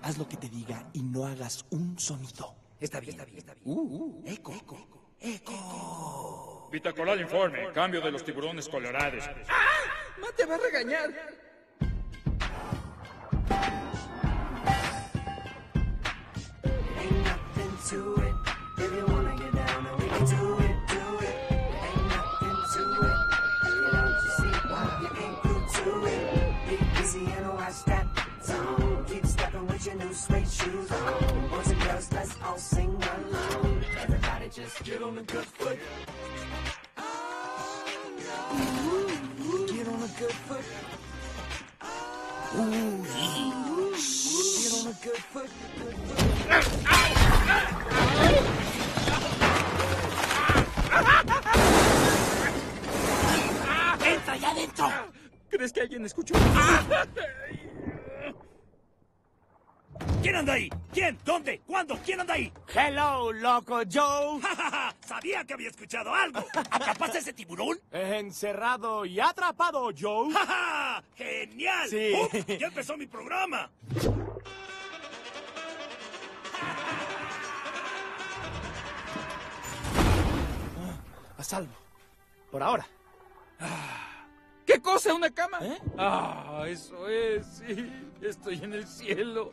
haz lo que te diga y no hagas un sonido. Está bien. Eco. Bitacoral informe. Cambio de los tiburones colorados. ¡Ah! ¡Te va a regañar! Ain't nothing to it. If you wanna get down and we can do it. Ain't nothing to it. You don't see why you ain't glued to it. Be easy and watch that zone. Keep stepping with your new suede shoes on. Boys and girls, let's all sing along. Everybody just get on a good foot. Get on a good foot. Get on a good foot. ¡Entra ya adentro! ¿Crees que alguien escuchó? ¿Quién anda ahí? ¿Quién? ¿Dónde? ¿Cuándo? ¿Quién anda ahí? Hello, loco Joe. Sabía que había escuchado algo. ¿Atrapaste a ese tiburón? Encerrado y atrapado, Joe. ¡Genial! Sí. ¡Ya empezó mi programa! A salvo. Por ahora. ¿Qué cosa? ¿Una cama? ¿Eh? Eso es, sí. Estoy en el cielo.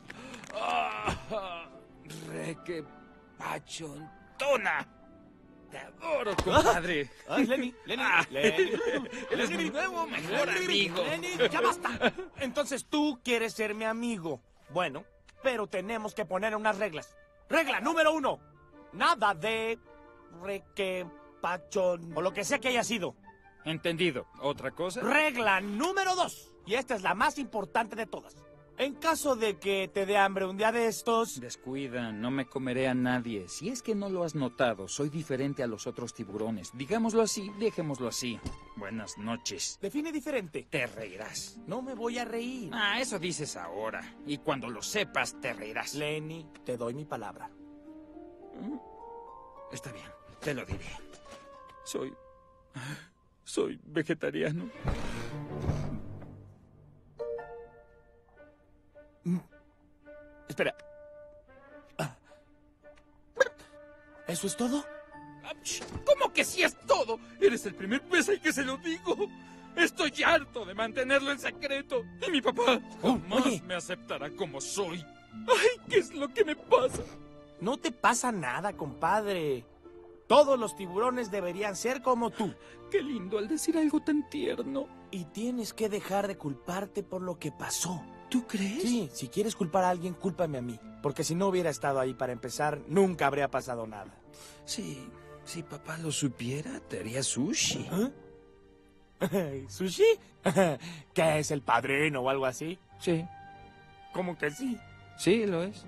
Reque pachontona. Te adoro, compadre. Ay, Lenny. Eres mi nuevo mejor amigo. Lenny, ya basta. Entonces tú quieres ser mi amigo. Bueno, pero tenemos que poner unas reglas. Regla número 1. Nada de requepachón o lo que sea que haya sido. Entendido. ¿Otra cosa? Regla número 2. Y esta es la más importante de todas. En caso de que te dé hambre un día de estos... Descuida, no me comeré a nadie. Si es que no lo has notado, soy diferente a los otros tiburones. Digámoslo así, dejémoslo así. Buenas noches. Define diferente. Te reirás. No me voy a reír. Eso dices ahora. Y cuando lo sepas, te reirás. Lenny, te doy mi palabra. Está bien, te lo diré. Soy vegetariano. Espera. ¿Eso es todo? ¿Cómo que sí es todo? Eres el primer pez al que se lo digo. Estoy harto de mantenerlo en secreto. Y mi papá jamás oye. me aceptará como soy. Ay, ¿qué es lo que me pasa? No te pasa nada, compadre. Todos los tiburones deberían ser como tú. Qué lindo al decir algo tan tierno. Y tienes que dejar de culparte por lo que pasó. ¿Tú crees? Sí, si quieres culpar a alguien, cúlpame a mí. Porque si no hubiera estado ahí para empezar, nunca habría pasado nada. Sí, si papá lo supiera, te haría sushi. ¿Sushi? ¿Qué es, el padrino o algo así? Sí, ¿Cómo que sí? sí, lo es.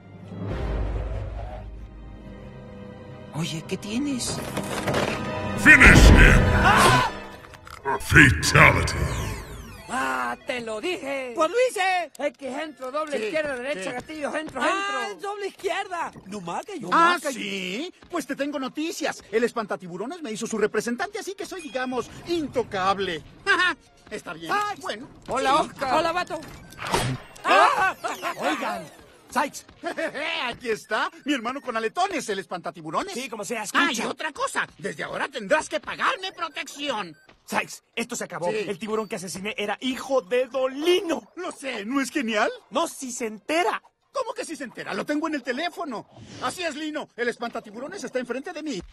Oye, ¿qué tienes? Finish him! Fatality. ¡Te lo dije! ¡Pues lo hice! X, entro, doble izquierda, derecha, gatillo, entro. ¡Doble izquierda! ¡No maga, yo ¿Sí? Pues te tengo noticias. El espantatiburones me hizo su representante, así que soy, digamos, intocable. Está bien. Bueno. Hola, sí. Oscar. Hola, vato. Oigan, Sykes. Aquí está, mi hermano con aletones, el espantatiburones. Sí, como sea, Y escucha. otra cosa, desde ahora tendrás que pagarme protección. Sykes, esto se acabó. Sí. El tiburón que asesiné era hijo de Dolino. Lo sé, ¿no es genial? No, si se entera. ¿Cómo que si se entera? Lo tengo en el teléfono. Así es, Lino. El espantatiburones está enfrente de mí.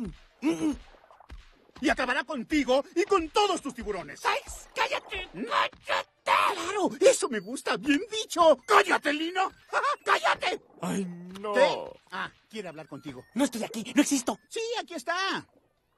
Y acabará contigo y con todos tus tiburones. Sykes, cállate. ¡Cállate! ¡Claro! ¡Eso me gusta! ¡Bien dicho! ¡Cállate, Lino! ¡Cállate! Ay, no. ¿Qué? Quiere hablar contigo. No estoy aquí, no existo. Sí, aquí está.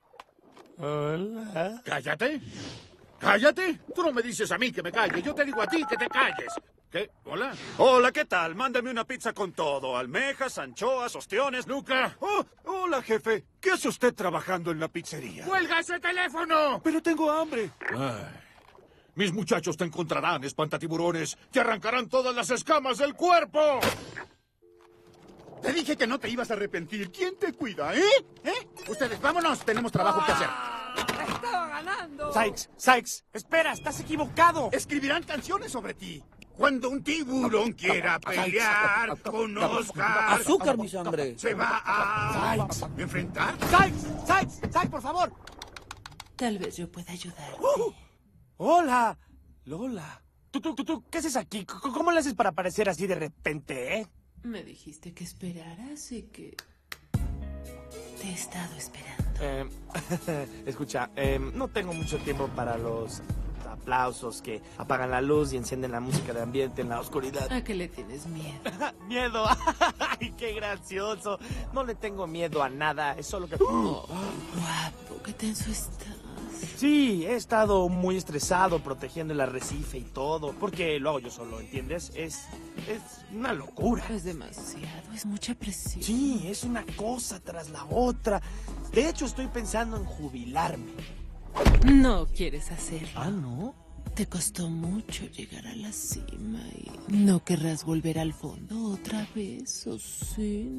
Hola. ¡Cállate! ¡Cállate! Tú no me dices a mí que me calle, yo te digo a ti que te calles. ¿Qué? ¿Hola? Hola, ¿qué tal? Mándame una pizza con todo. Almejas, anchoas, ostiones. ¡Luca! Oh, hola, jefe. ¿Qué hace usted trabajando en la pizzería? ¡Cuelga ese teléfono! Pero tengo hambre. Mis muchachos te encontrarán, espantatiburones. Te arrancarán todas las escamas del cuerpo. Te dije que no te ibas a arrepentir. ¿Quién te cuida, Ustedes, vámonos. Tenemos trabajo que hacer. ¡Estaba ganando! Sykes, espera, estás equivocado. Escribirán canciones sobre ti. Cuando un tiburón quiera pelear con Oscar, Azúcar, mi sangre. se va a enfrentar. ¡Sykes, por favor! Tal vez yo pueda ayudarte. ¡Hola! Lola. ¿Tú, qué haces aquí? ¿Cómo le haces para aparecer así de repente, eh? Me dijiste que esperara, así que... te he estado esperando. Escucha, no tengo mucho tiempo para los aplausos que apagan la luz y encienden la música de ambiente en la oscuridad. ¿A qué le tienes miedo? ¡Miedo! ¡Ay, qué gracioso! No le tengo miedo a nada, es solo que... Oh, guapo, qué tenso estás. Sí, he estado muy estresado protegiendo el arrecife y todo, porque lo hago yo solo, ¿entiendes? Es una locura. Es demasiado, es mucha presión. Sí, es una cosa tras la otra. De hecho, estoy pensando en jubilarme. No quieres hacerlo. ¿Ah, no? Te costó mucho llegar a la cima y no querrás volver al fondo otra vez, ¿o sí?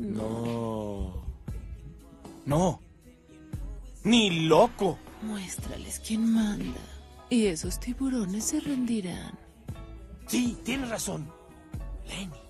No. Ni loco. Muéstrales quién manda. Y esos tiburones se rendirán. Sí, tienes razón. Lenny.